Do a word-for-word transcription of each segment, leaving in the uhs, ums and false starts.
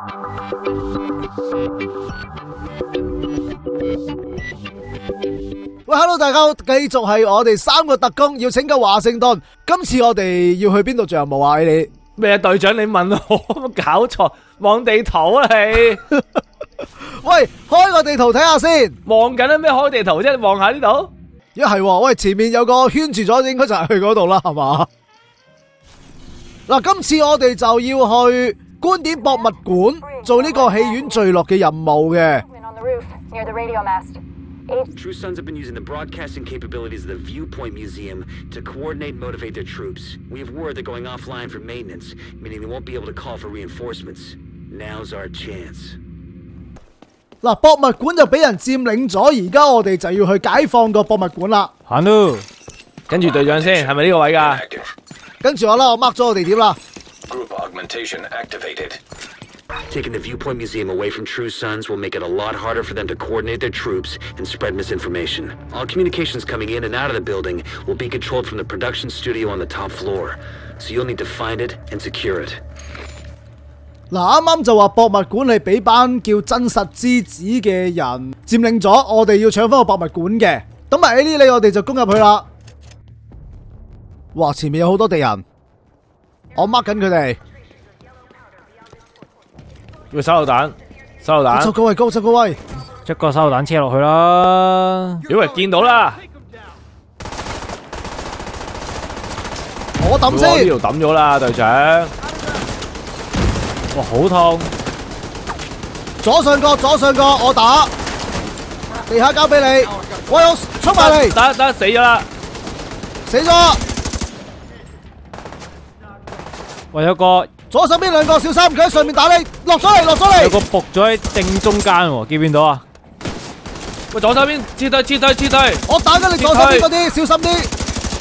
喂 ，Hello， 大家好，繼續係我哋三個特工要拯救華盛頓。今次我哋要去邊度做任務啊？你哋咩隊長？你問我搞錯，望地圖啊你！ 喂，開個地圖睇下先。 望緊啊咩？開地圖啫，望下呢度。 一係喎，喂，前面有個圈住咗，應該就係去嗰度啦，係嘛？嗱，今次我哋就要去觀點博物館做呢個戲院墜落嘅任務嘅。 True Sons have been using the broadcasting capabilities of the Viewpoint Museum to coordinate and motivate their troops. We have word they're going offline for maintenance, meaning they won't be able to call for reinforcements. Now's our chance. 嗱，博物館就俾人佔領咗，而家我哋就要去解放個博物館啦。 行咯，跟住隊長先，係咪呢個位㗎？ 跟住我啦，我 mark 咗個地點啦。 Group augmentation activated. Taking the Viewpoint Museum away from True Sons will make it a lot harder for them to coordinate their troops and spread misinformation. All communications coming in and out of the building will be controlled from the production studio on the top floor, so you'll need to find it and secure it. 嗱，啱啱就話博物館係俾班叫真實之子嘅人佔領咗，我哋要搶翻個博物館嘅。咁埋呢啲，我哋就攻入去啦。哇，前面有好多敵人，我 mark 緊佢哋。 要手榴彈，手榴彈。 高個位，高個位， 一個手榴彈車落去啦。 以為見到啦， 我抌先。 呢度抌咗啦，隊長。哇，好痛！ 左上角，左上角，我打。地下交俾你。喂，我衝埋嚟。 得得，死咗啦， 死咗。 喂，有個。 左手邊兩個小心，佢喺上面打你，落咗嚟，落咗嚟。 有個仆咗喺正中間喎，見唔見到啊？ 喂，左手邊撤退，撤退，撤退！ 我打緊你左手邊嗰啲，小心啲。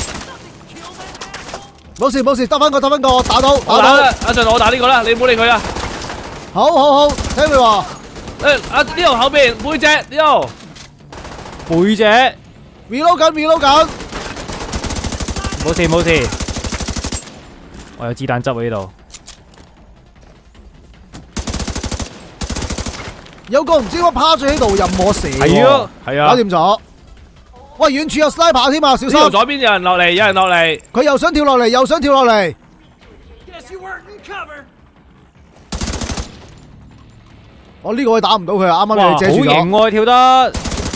冇事冇事，得翻個得翻個，我打到打到。 阿俊，我打呢個啦，你唔好理佢啊。 好好好，聽你話。 誒，阿呢度後邊背脊呢度， 背脊。 reload 緊 reload 緊。 冇事冇事，我有子彈執喺呢度。 有個唔知乜趴咗喺度任我射。 係啊，係啊， 搞掂咗。喂，遠處有 sniper 添啊，小心！ 呢度左邊有人落嚟，有人落嚟。 佢又想跳落嚟，又想跳落嚟。我呢個位打唔到佢啊，啱啱你遮住咗。 好型喎，跳得。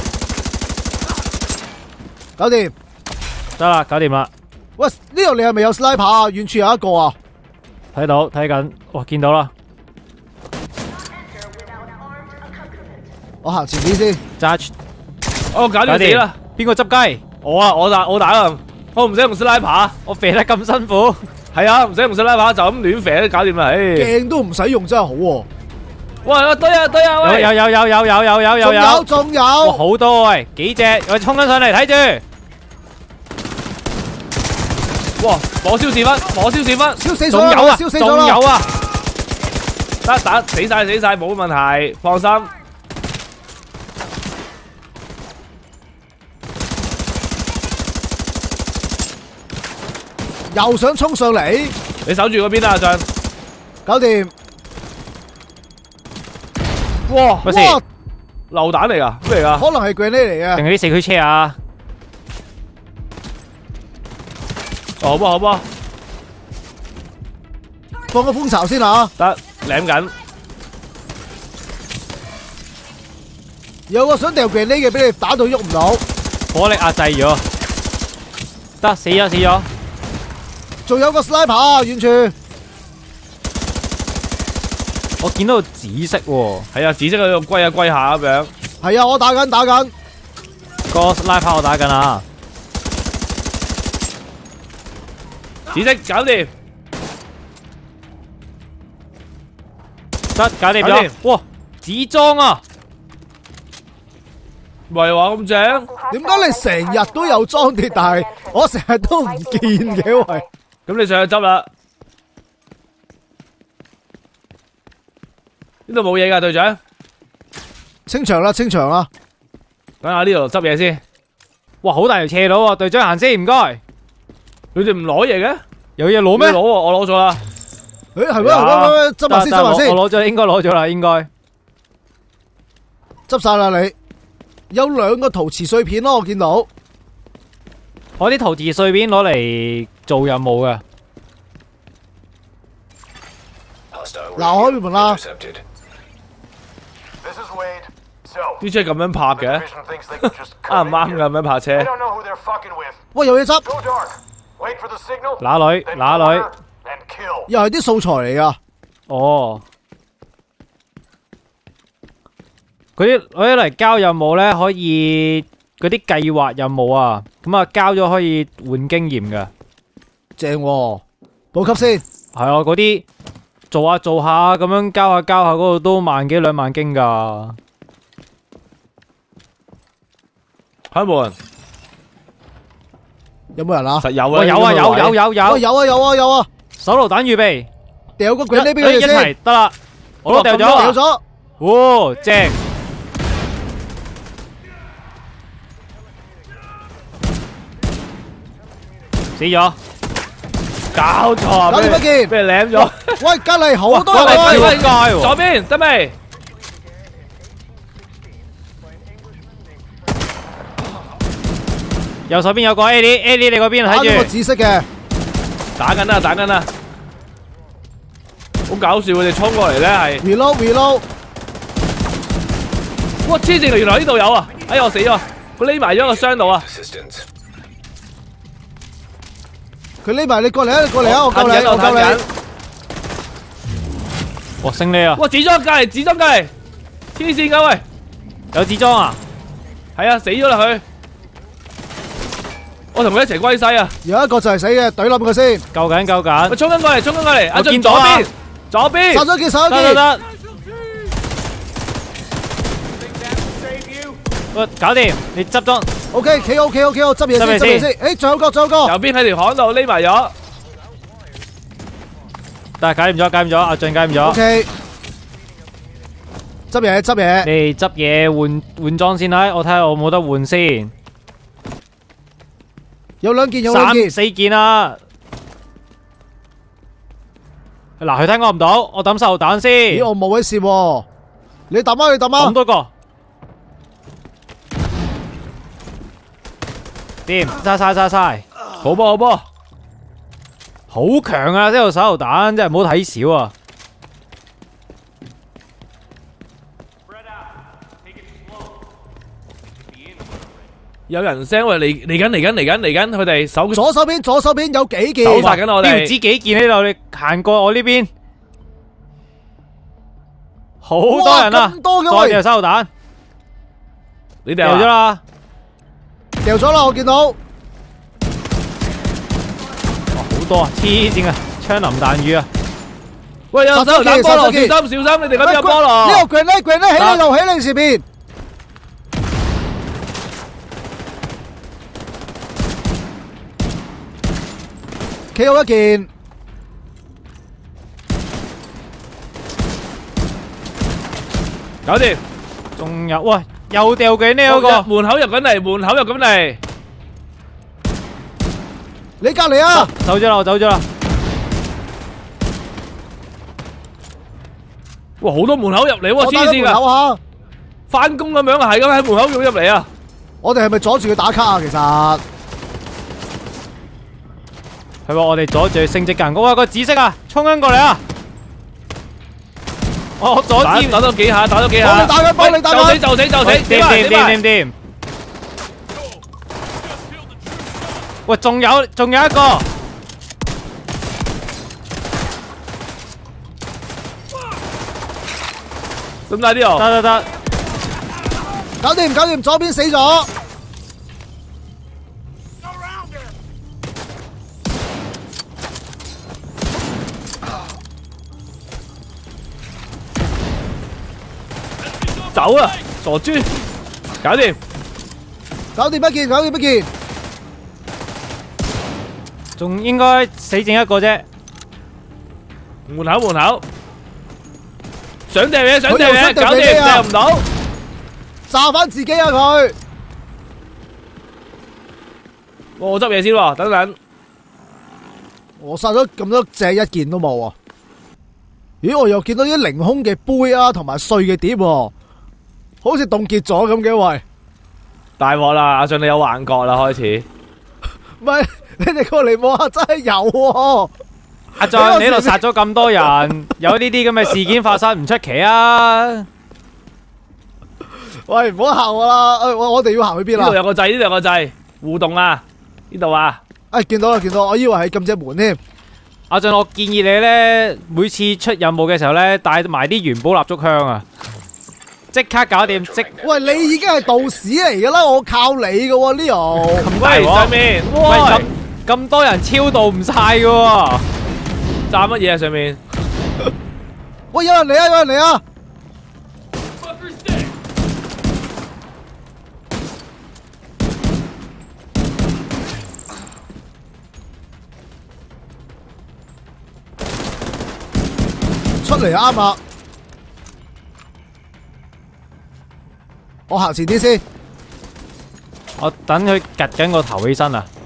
搞掂。 得啦，搞掂啦。 喂，呢度你係咪有 sniper 啊？遠處有一個啊。 睇到，睇緊。哇，見到啦。 我行前啲先， 揸住， 我搞掂死啦！ 邊個執雞？ 我啊，我打我打啊！我唔使用 sniper， 我肥得咁辛苦。 係啊，唔使用 sniper，就咁亂肥都搞掂啦！唉， 鏡都唔使用真係好喎。 喂，對啊對啊，喂！ 有有有有有有有有有，仲有， 哇，好多喂，幾隻，我衝緊上嚟睇住。 哇！火燒士分，火燒士分， 燒死咗， 仲有啊， 燒死咗仲有啊！ 得打死晒死晒，冇問題，放心。 又想衝上嚟， 你守住嗰邊啊，阿俊。 搞掂。 哇！ 乜事？ 榴彈嚟噶？咩嚟噶？ 可能係 grenade 嚟嘅。 定係啲四驅車啊？ 哦，好噃好噃， 放個蜂巢先啊！ 得舐緊。 有個想掉 grenade 嘅俾你打到喐唔到， 火力壓制咗。得，死咗死咗。 仲有個 sniper 啊，遠處。 我見到紫色喎。 係啊，紫色喺度龜下龜下咁樣。 係啊，我打緊打緊。 個拉炮我打緊啊。 紫色搞掂。 得，搞掂咗。哇，紫裝啊！ 唔係話咁正。 點解你成日都有裝跌，但係我成日都唔見嘅喂？ 咁你上去執啦。呢度冇嘢噶，隊長。 清場啦，清場啦。 等下呢度執嘢先。 哇，好大條斜路啊！隊長行先，唔該。 你哋唔攞嘢嘅？ 有嘢攞咩？ 攞喎，我攞咗啦。 誒係咩？喂喂，執埋先，執埋先。 我攞咗，應該攞咗啦，應該執晒啦你。有兩個陶瓷碎片咯，我見到。 我啲陶瓷碎片攞嚟做任務嘅。 嗱，我開門啦。 啲車咁樣拍嘅，啱唔啱㗎？咁樣拍車？ 喂，有嘢執。 哪裏？哪裏？ 又係啲素材嚟噶。 哦。嗰啲嗰啲嚟交任務咧，可以嗰啲計劃任務啊，咁啊交咗可以換經驗嘅。 正喎，補給先。 係啊，嗰啲做下做下咁樣交下交下嗰度都萬幾兩萬經噶。 開門。 有冇人啊？ 實有啊！ 喂，有啊，有有有有。 喂，有啊有啊有啊！ 手榴彈預備。 掉個卷呢俾一一佢哋先。 齊得啦，我都掉咗。 掉咗。 哦，正。死咗。搞錯啊！ 搞掂乜件？ 俾人舐咗。 喂，隔籬好多人人喂， 左邊得未？ 右手邊有個 A D A D， 你嗰邊打咗個睇住。 紫色嘅。 打緊啦，打緊啦。好搞笑，佢哋衝過嚟咧係。 reload reload。 哇！黐線，原來呢度有啊！哎呀，我死咗，佢匿埋咗個箱度啊！ 佢匿埋，你過嚟啊！你過嚟啊！我救你， 緊我救你。 哇，勝利啊！ 哇！紙裝隔離，紙裝隔離，黐線㗎喂！ 有紙裝啊？ 係啊，死咗啦佢。我同佢一齊歸西啊！ 有一個就係死嘅，懟冧佢先。 救緊救緊。 喂，衝緊過嚟，衝緊過嚟！阿我俊左見到啊邊，左邊。 殺咗件，殺咗得得件。 得。喂，搞掂，你執裝。 O K，企好企好企好，執嘢先，執嘢先。誒，仲有個，仲有個。 右邊喺條巷度匿埋咗。 但係搞掂咗，搞掂咗，阿俊搞掂咗。 O K。執嘢，執嘢。 你執嘢換換裝先啦，我睇下我冇得換先。 有兩件，有兩三件。 四件啦。嗱，佢睇我唔到，我抌手榴彈先。 咦，我冇位事喎。你抌啊，你抌啊。 抌多個。掂，嘥嘥嘥嘥。 好波好波。 好強啊！呢度手榴彈真係唔好睇少啊！ 有人聲喂，嚟嚟緊嚟緊嚟緊嚟緊，佢哋手左手邊，左手邊有幾件。 手殺緊我哋。 呢條指幾件喺度，你行過我呢邊，好多人啊！ 咁多嘅喂。 再掉手榴彈， 你哋掉咗啦， 掉咗啦，我見到。 好多啊！黐線啊！槍林彈雨啊！ 喂，有手榴彈菠蘿，小心小心！你哋嗰邊有菠蘿。 呢個 grenade grenade 喺呢度，喺你前邊。企好一件。 搞掂。 仲有喂，又掉嘅呢嗰個門口入緊嚟，門口入緊嚟。 你隔籬啊！ 走咗啦，我走咗啦。 哇，好多門口入嚟喎，黐線門口噶， 啊！ 翻工咁樣啊，係咁喺門口湧入嚟啊！ 我哋係咪阻住佢打卡啊？其實係喎，我哋阻住升職間屋啊！個紫色啊，衝緊過嚟啊！我阻止， 打多幾下，打多幾下。 幫你打緊，幫你打緊。 就死就死就死， 掂掂掂掂掂。喂，仲有仲有一個。 咁大啲哦。 得得得。 搞掂搞掂，左邊死咗。 走啊，傻豬！搞掂， 搞掂一件，搞掂一件。 仲應該死剩一個啫。 門口門口，想掟嘢想掟佢又想嘢，搞掂掟嘢啊掟唔到， 炸翻自己啊佢！ 我執嘢先喎，等等。 我殺咗咁多隻，一件都冇啊！ 咦，我又見到啲凌空嘅杯啊，同埋碎嘅碟喎，好似凍結咗咁嘅喂。 大鑊啦！阿俊你有幻覺啦，開始。 唔係，你哋過嚟望下，真係有喎。 阿俊，你喺度殺咗咁多人，有呢啲咁嘅事件發生唔出奇啊！ 喂，唔好嚇我啦！誒，我我哋要行去邊啊？ 呢度有個掣，呢度有個掣，互動啊！呢度啊！ 誒，見到啦，見到，我以為係撳隻門添。 阿俊，我建議你咧，每次出任務嘅時候咧，帶埋啲元寶蠟燭香啊，即刻搞掂！即喂，你已經係道士嚟噶啦，我靠你嘅喎呢度。 咁大喂，上鑊！ 面， 喂，咁咁多人超度唔晒嘅喎， 炸乜嘢啊？上面， 喂，有人嚟啊！有人嚟啊！出嚟啱啊！我行前啲先。 我等佢趌緊個頭起身啊！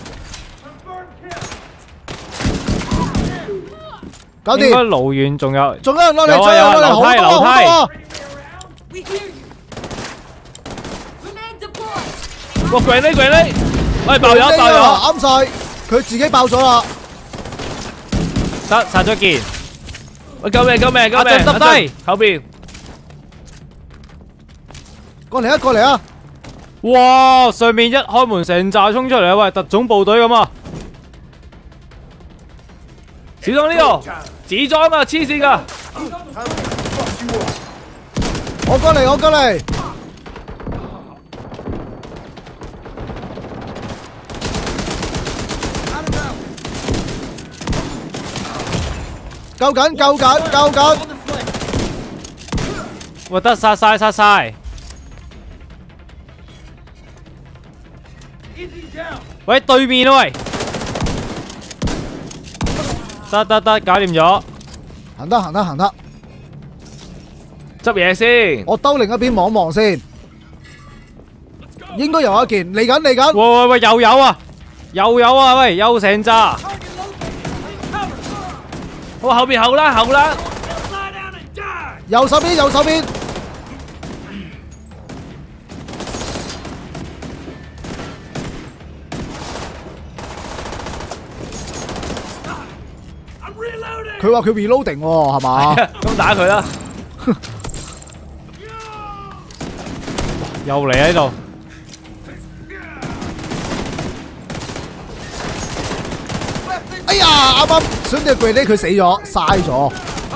搞應該掂。 路遠仲有， 仲有人落嚟， 有啊仲有人落嚟， 有啊好多啊樓梯好多啊！ We hear you. Grenade deployed. 哇！跪呢跪呢，喂爆咗爆咗， 啱晒，佢自己爆咗啦。 得殺咗件， 喂救命救命救命！ 阿俊耷低阿俊後邊， 過嚟啊，過嚟啊！ 哇！上面一開門成扎衝出嚟啊！喂，特種部隊咁啊！ 小心呢度，紙裝啊，黐線噶！ 我過嚟，我過嚟。救緊，救緊，救緊！ 喂，得殺晒殺晒！喂，對面啊喂！得得得，搞掂咗。 行得，行得，行得。 執嘢先， 我兜另一邊望一望先，應該有一件嚟緊嚟緊。 喂喂喂，又有啊，又有啊，喂，又成扎。 我後邊後啦後啦， 右手邊，右手邊。佢話佢 reloading 喎，係嘛？ 咁打佢啦！ 又嚟喺度。 哎呀，啱啱想隻巨呢佢死咗，嘥咗，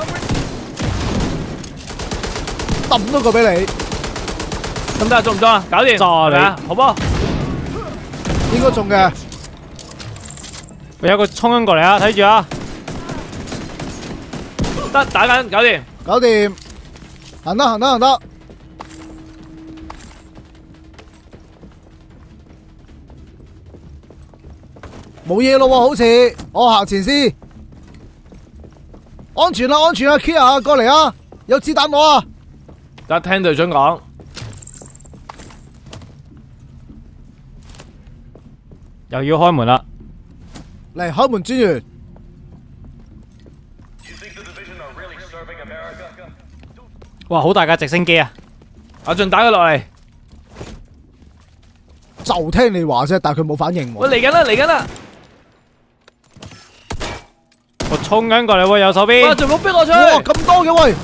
抌多個俾你， 得唔得啊？中唔中啊？搞掂， 炸你係咪啊好噃， 應該中嘅。 喂，有個衝緊過嚟啊！睇住啊！ 得打緊，搞掂。 搞掂，行得行得行得。冇嘢咯喎，好似我行前先，安全啦，安全啦 ，Kia 啊，過嚟啊，有子彈攞啊！ 得聽隊長講， 又要開門啦！ 嚟開門專員， 哇，好大架直升機啊！ 阿俊打佢落嚟， 就聽你話啫，但係佢冇反應喎。 喂嚟緊啦嚟緊啦！ 我衝緊過嚟喎，右手哇！ 邊。 仲冇逼我出哇， 去！ 咁多嘅喂，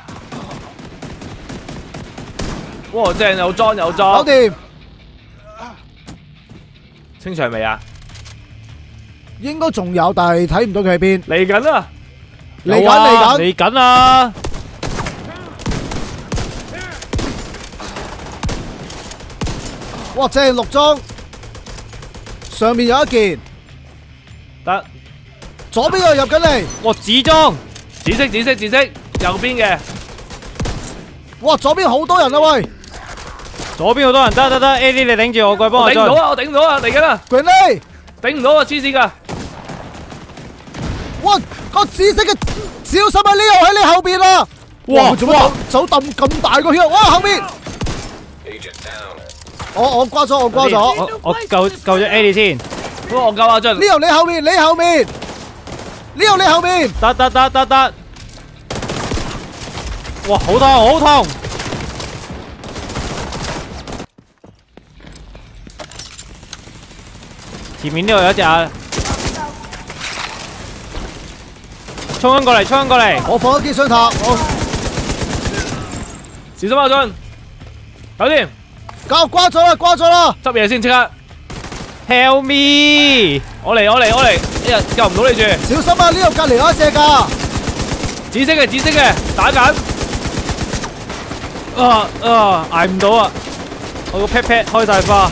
哇！正有裝有裝， 搞掂， 清場未啊？ 應該仲有，但係睇唔到佢喺邊。 嚟緊啦！ 嚟緊有啊嚟緊， 嚟緊啊！ 哇！正六裝，上面有一件， 得左邊又入緊嚟， 哇，紙裝。 紫色紫色紫色，右邊嘅哇！左邊好多人啊喂左邊好多人，得得得 ，A D 你頂住我，過去幫我進。 我頂唔到啊！我頂唔到啊！嚟緊啦！ ，Grenade， 頂唔到啊！黐線噶！ 哇！個紫色嘅小心啊！呢個喺你後邊啊！哇！佢做乜走走抌咁大個圈？哇！後面，我我瓜咗，我瓜咗。 我我救救咗 A D 先。 好，我救阿俊。 呢度你後面，你後面，呢度你後面。 得得得得得。 哇，好痛，好痛！前面呢度有一隻啊，衝緊過嚟，衝緊過嚟！ 我放咗機槍塔，我小心阿俊，搞掂， 搞瓜咗啦，瓜咗啦！ 執嘢先，即刻。 Help me！ 我嚟，我嚟，我嚟！哎呀，救唔到你住。 小心啊！呢度隔離有一隻㗎。 紫色嘅，紫色嘅，打緊。 啊啊，捱唔到啊！我個 pat pat 開晒花。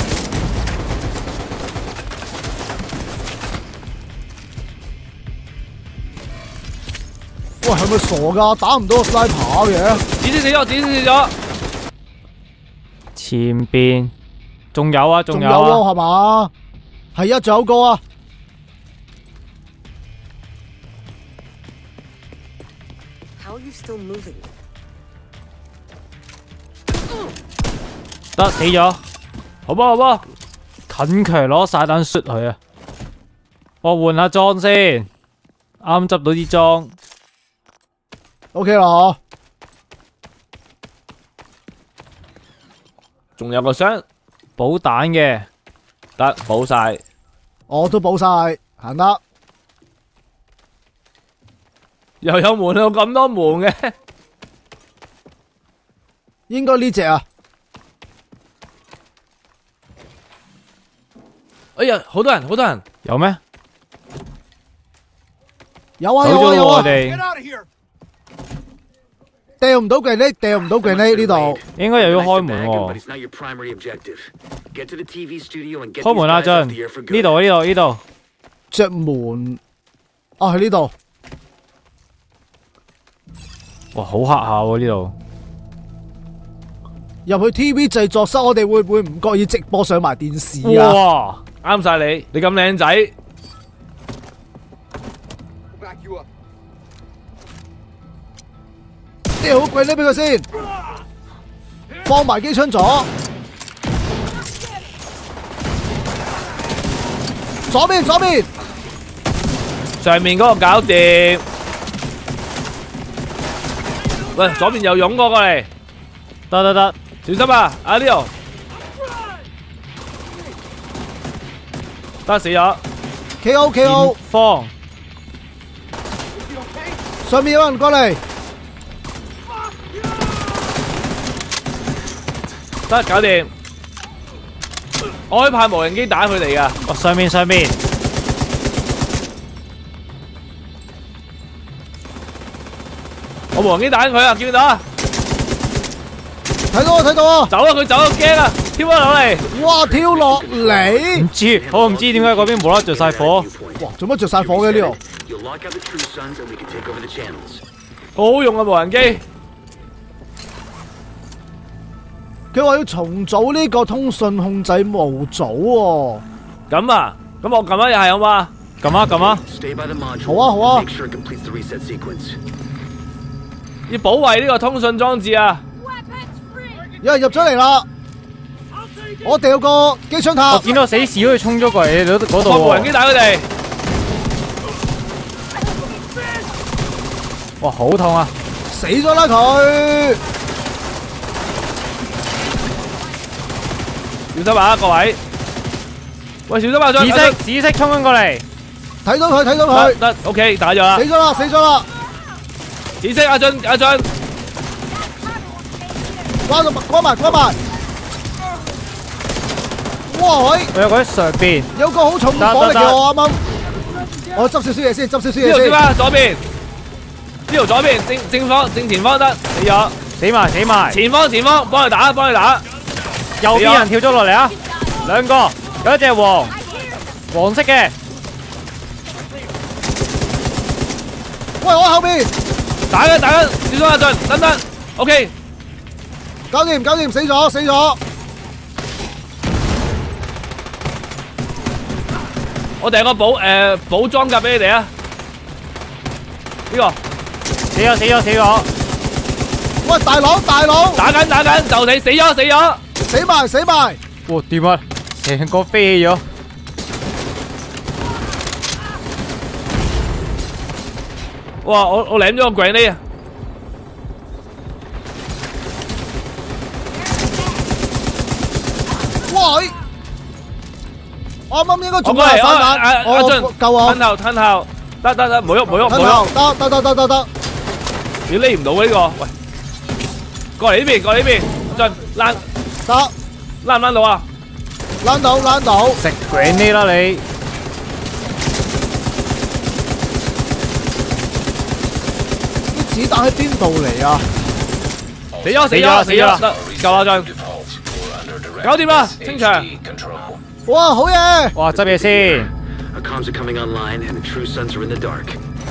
喂，係咪傻㗎？打唔到個 sniper 嘅。 紫色死咗，紫色死咗。 前邊仲有啊，仲有啊， 仲有喎，係嘛？係啊，仲有個啊。 How are you still moving? 得死咗， 好波好波， 近距離攞散彈雪佢啊！我換下裝先，啱執到啲裝。 OK 啦，嗬。 仲有個箱補彈嘅， 得補晒。 我都補晒，行得。 又有門有咁多門嘅， 應該呢只啊。 哎呀，好多人，好多人， 有咩？ 有啊走咗喎， 有啊有啊！ 我哋掉唔到quyền呢，掉唔到quyền呢呢度。 應該又要開門喎。開門啊，俊！呢度呢度呢度。 隻門啊，喺呢度。 哇，好黑下喎呢度。 入去 T V 製作室，我哋會唔會唔覺意直播上埋電視啊？ 哇！啱晒你，你咁靚仔， 掉好quyền呢俾佢先，放埋機槍左，左邊左邊， 上面嗰個搞掂。喂，左邊又湧過過嚟， 得得得， 小心啊！阿 Leo， 得死咗 K O K O， 方上面有人過嚟， 得搞掂。我可以派無人機打佢哋噶。 哦，上面上面， 我無人機打佢啊！見唔到啊？ 睇到啊睇到啊！ 走啊！佢走啊！驚啊！跳翻落嚟！ 哇，跳落嚟！ 唔知我唔知點解嗰邊無啦啦着晒火。 哇，做乜着晒火嘅呢度？ 好好用啊！無人機。 佢話要重組呢個通訊控制模組喎。 咁啊，咁我撳一下好嘛？ 撳啊撳啊！ 好啊好啊！ 要保衛呢個通訊裝置啊！ 有人入咗嚟啦！我掉個機槍塔。 我見到死士好似衝咗過嚟嗰嗰度我無人機喎。 打佢哋。 哇，好痛啊！ 死咗啦佢！ 小心啊，各位！喂，小心啊！ 紫色紫色衝緊過嚟， 睇到佢睇到佢， 得得 ，OK， 打咗啦死。咗啦死咗啦！ 紫色阿俊阿俊， 關到關埋關埋！哇喂！ 我有嗰啲上邊。 有個好重嘅火力嘅我啱啱，我執少少嘢先，執少少嘢先。 呢度先啦，左邊，呢度左邊正正方正前方得，死咗， 死埋死埋， 前方前方幫佢打幫佢打， 右邊人跳咗落嚟啊！兩個，有一隻黃黃色嘅， 喂我後邊， 打緊打緊，小心阿俊，等等 ，OK， 搞掂搞掂，死咗死咗。 我訂個補誒補裝甲俾你哋啊！呢個死咗死咗死咗， 喂大佬大佬， 打緊打緊就你死咗死咗， 死埋死埋！ 哇掂啊！成個飛起咗， 哇！我我舐咗個 grenade 啊！ 喂！我啱啱應該我中過嚟，我咗下散彈， 阿阿我俊， 救我吞頭吞頭，得得得，唔好喐唔好喐唔吞好頭， 喐， 得得得得得得， 你匿唔到嘅呢個，喂，過嚟呢邊，過嚟呢邊，阿俊躝得躝唔躝到啊？ 躝到躝到， 食 grenade 啦你！ 啲子彈喺邊度嚟啊？ 死咗死咗死咗，得夠啦俊，搞掂啦，清場。 哇，好嘢！ 哇，執嘢先。 Our comms are coming online, and the true sons are in the dark.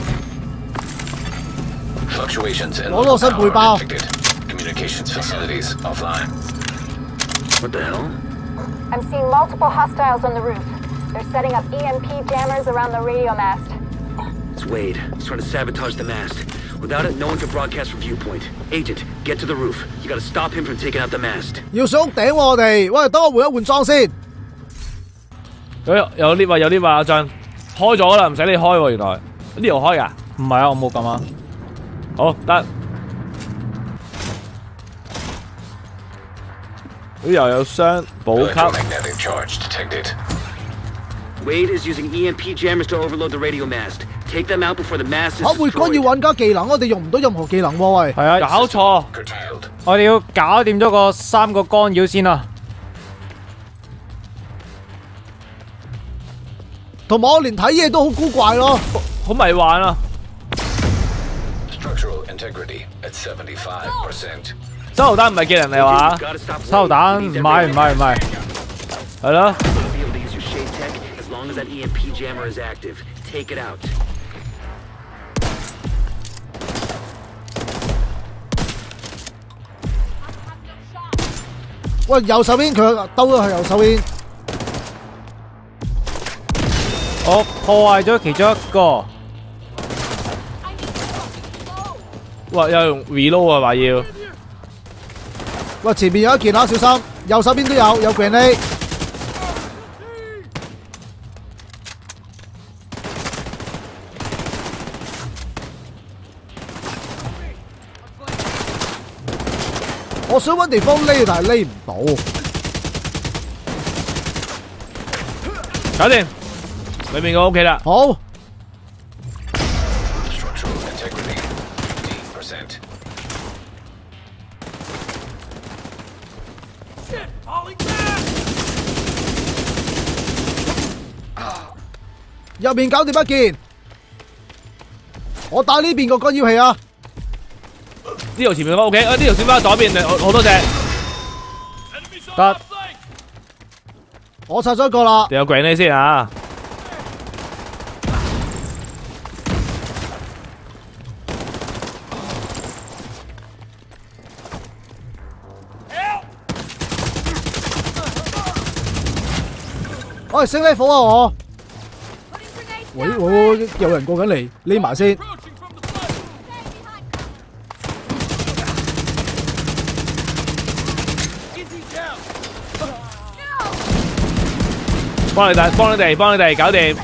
Fluctuations in 攞到 local 新背 power 包。 detected. Communications facilities offline. What the hell? I'm seeing multiple hostiles on the roof. They're setting up E M P jammers around the radio mast. It's Wade. He's trying to sabotage the mast. Without it, no one can broadcast from viewpoint. Agent, get to the roof. You gotta stop him from taking out the mast. 要上屋頂喎我哋，喂，等我換一換裝先。 有有 lift 啊有 lift 啊，阿俊開咗啦，唔使你開喎，原來呢度開㗎。 唔係啊，我冇咁啊。 好得。呢又有箱補給。 Electromagnetic charge detected. Wade is using E M P jammers to overload the radio mast. Take them out before the mast is 嚇會干擾 destroyed. 玩家技能，我哋用唔到任何技能喎喂。 係啊， 搞錯， Curtailed. 我哋要搞掂咗個三個干擾先啊。 同埋我連睇嘢都好古怪咯。 好迷幻啊！ Structural integrity at seventy-five percent. 手榴彈唔係技能嚟話， Gotta stop Wade. 手榴彈 He 唔 needs 係 every 唔係唔係， 係咯。 Be able to use your shade tech as long as that E M P jammer is active. Take it out. 喂，右手邊佢兜咗去右手邊。 我破壞咗其中一個。 哇！又用 reload 啊，話要。 喂，前面有一件啊，小心！右手邊都有，有 grenade。我想揾地方匿，但係匿唔到。 搞掂，裏面個 OK 啦。 好， Structural integrity fifteen percent. 入面搞掂一件。我打呢邊個干擾器啊！ 呢度前面個 OK，啊呢條小巴左邊好好多隻， 得。 我拆咗一個啦。 掉有 grenade 先啊！ 我係升 level 啊我。喂喂喂，有人過緊嚟，匿埋先。 幫你哋，幫你哋，幫你哋，搞掂。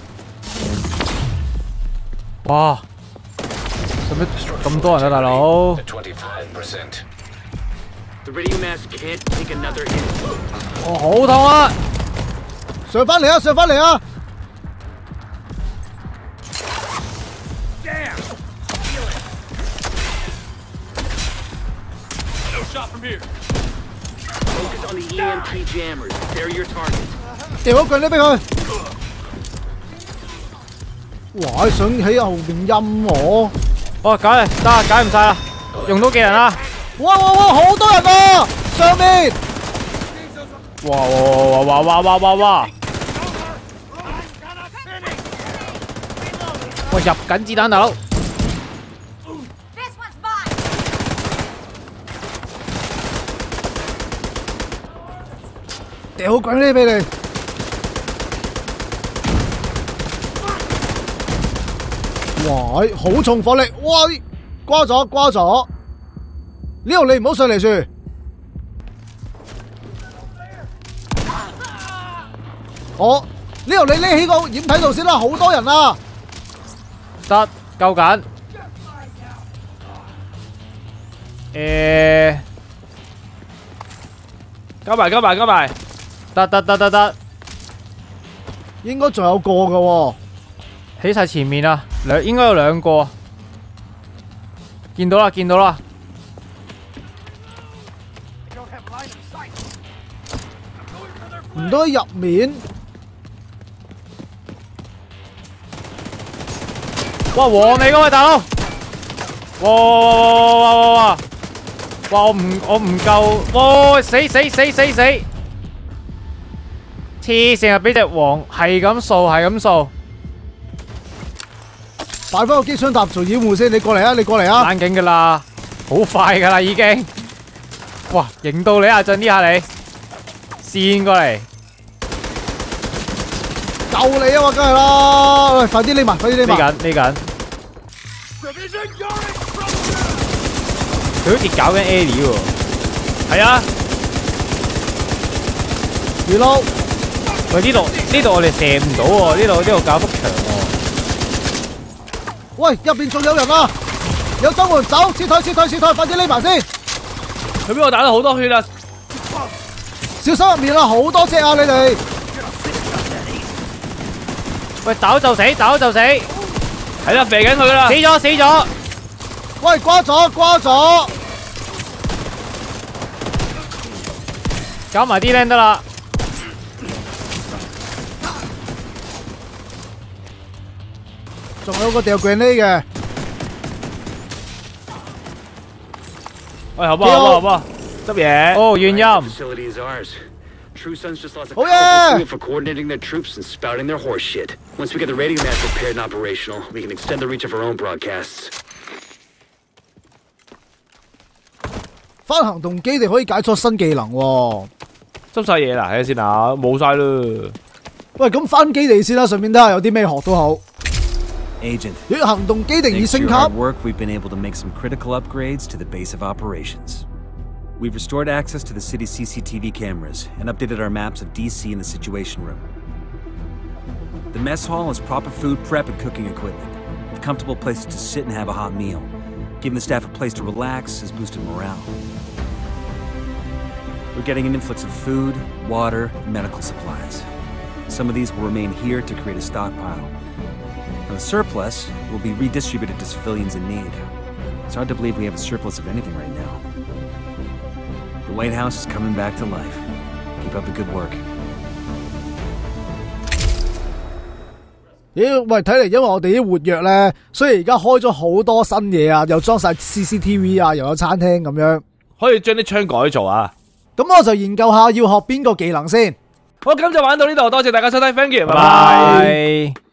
哇！使乜咁多人啊，大佬？ At twenty-five percent. The radio mast can't take another hit. 我好痛啊！ 上翻嚟啊！上翻嚟啊！ Focus on the E M P jammers. They're your target. 掉咗棍咧俾佢。哇！想起後面陰我。 哦，解得解唔晒啦，用到技能啦！ 哇哇哇！好多人啊！上面。 哇哇哇哇哇哇哇！喂，入緊子彈，大佬！ 掉棍呢俾你。哇！好重火力，哇！瓜咗瓜咗，呢度你唔好上嚟住。我呢度你匿起個掩體度先啦，好多人啊！ 得，夠緊。誒， 交埋交埋交埋， 得得得得得， 應該仲有個㗎喎。 起晒前面啦，兩應該有兩個。見到啦，見到啦。 唔多入面。 哇，黃嚟㗎喂，大佬！哇哇哇哇哇哇！哇，我唔我唔夠，哇死死死死死！黐線啊！俾隻黃係咁掃，係咁掃。 擺翻個機槍搭做掩護先，你過嚟啊！你過嚟啊！ 冷靜㗎啦，好快㗎啦已經。哇，型到你阿俊呢下你，跣過嚟。 救你啊！我梗係啦，喂，快啲匿埋，快啲匿埋。 匿緊，匿緊。佢好似搞緊 Ellie 喎。 係啊。 reload。 喂，呢度呢度我哋射唔到喎，呢度呢度搞幅牆喎。 喂，入邊仲有人啊！有周門走，撤退撤退撤退，快啲匿埋先。 佢俾我打到好多血啊！ 小心入面啊，好多隻啊！你哋。 喂，打就死，打就死。 係啦，射緊佢啦。 死咗，死咗。 喂，瓜咗，瓜咗。 搞埋啲靚得啦。 仲有個掉 grenade 嘅。 喂，好唔好？好唔好？好唔好？執嘢。 哦，原音。 Facility is ours. True Sons just lost a Oh, powerful yeah! tool for coordinating their troops and spouting their horse shit. Once we get the radio mats repaired and operational, we can extend the reach of our own broadcasts. 翻行動基地可以解鎖新技能喎。 執晒嘢啦，睇下先啊，冇晒啦。 喂，咁翻基地先啦，順便睇下有啲咩學都好。 Agent, 咦，行動基地已 thanks to 升 your 級。 hard work, we've been able to make some critical upgrades to the base of operations. We've restored access to the city's C C T V cameras and updated our maps of D C and the Situation Room. The mess hall has proper food prep and cooking equipment, with comfortable places to sit and have a hot meal. Giving the staff a place to relax has boosted morale. We're getting an influx of food, water, and medical supplies. Some of these will remain here to create a stockpile. And the surplus will be redistributed to civilians in need. It's hard to believe we have a surplus of anything right now. The White House is coming back to life. Keep up the good work. 咦，喂，睇嚟因為我哋啲活躍咧，所以而家開咗好多新嘢啊，又裝晒 C C T V 啊，又有餐廳咁樣。 可以將啲槍改造啊！ 咁我就研究下要學邊個技能先。 好，咁就玩到呢度，多謝大家收睇 ，thank you，拜拜拜。